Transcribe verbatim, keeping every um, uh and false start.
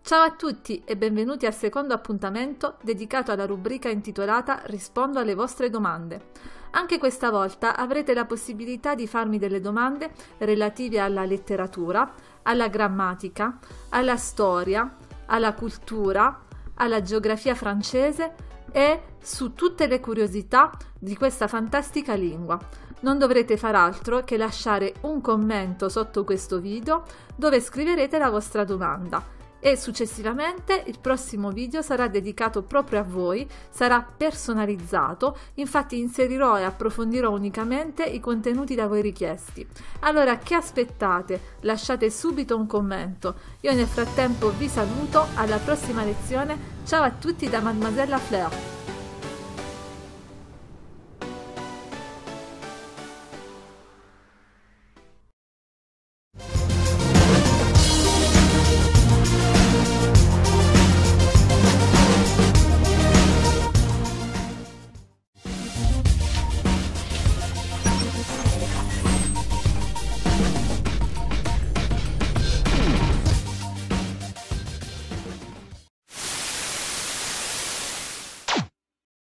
Ciao a tutti e benvenuti al secondo appuntamento dedicato alla rubrica intitolata Rispondo alle vostre domande. Anche questa volta avrete la possibilità di farmi delle domande relative alla letteratura, alla grammatica, alla storia, alla cultura, alla geografia francese e su tutte le curiosità di questa fantastica lingua. Non dovrete far altro che lasciare un commento sotto questo video dove scriverete la vostra domanda. E successivamente il prossimo video sarà dedicato proprio a voi, sarà personalizzato, infatti inserirò e approfondirò unicamente i contenuti da voi richiesti. Allora, che aspettate? Lasciate subito un commento. Io nel frattempo vi saluto, alla prossima lezione, ciao a tutti da Mademoiselle Fleur.